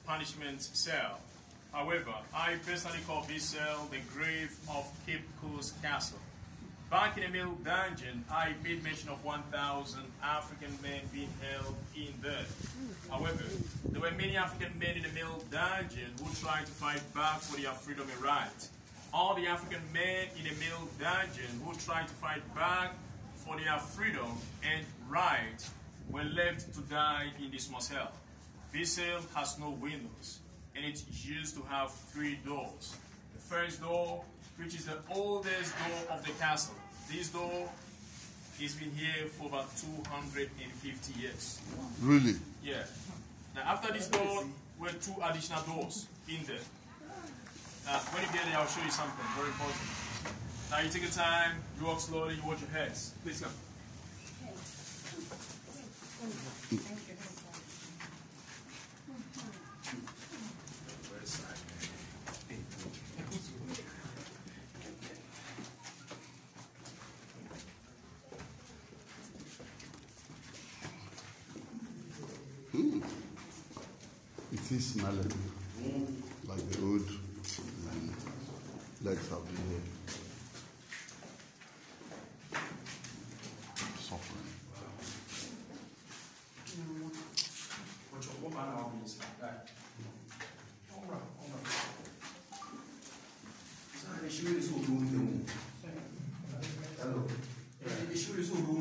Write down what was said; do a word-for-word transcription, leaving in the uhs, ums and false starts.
punishment cell. However, I personally call this cell the grave of Cape Coast Castle. Back in the middle dungeon, I made mention of one thousand African men being held in there. However, there were many African men in the middle dungeon who tried to fight back for their freedom and right. All the African men in the middle dungeon who tried to fight back for their freedom and right were left to die in this small cell. This cell has no windows, and it used to have three doors. The first door, which is the oldest door of the castle. This door has been here for about two hundred fifty years. Really? Yeah. Now after this door were two additional doors in there. Now when you get there, I'll show you something very important. Now you take your time, you walk slowly, you watch your heads. Please come. Hmm. It is smelling like the wood and legs have been here. Suffering. What manner of means like that? All right, all right. Hello.